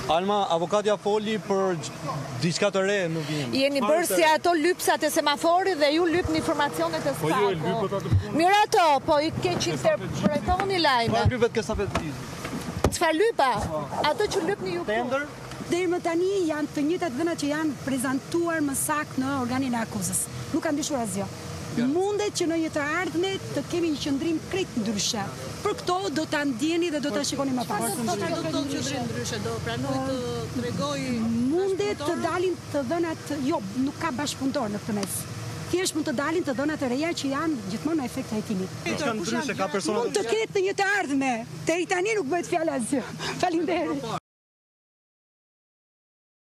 Alma, avokatja foli për diçka të re në vijim. Jeni bërë si ato lypsat e semaforit dhe ju lypni informacionet e Sparku. Mirë ato, po i keq interpretoni lajme. Çfarë lypet ke stafetisë? Çfarë lypa? Ato që lypni ju. Tender? Deri më tani janë të njëjtat dhëna që janë prezantuar më saktë në organin e akuzës. Nuk ka ndryshuar asgjë. Mundet që në një të ardhme të kemi një qëndrim krejt ndryshe. Për këto do ta ndjeni dhe do ta shikoni më pas. Do të qëndrim ndryshe, do pranoj të tregoj. Mundet të dalin të dhënat, jo, nuk ka bashkëpunëtor në këtë mes. Thjesht mund të dalin të dhënat e reja që janë gjithmonë në efekt hetimit. Diçka ndryshe ka persona. Mund të ketë në një të ardhme. Deri tani nuk bëhet fjalë asgjë. Faleminderit.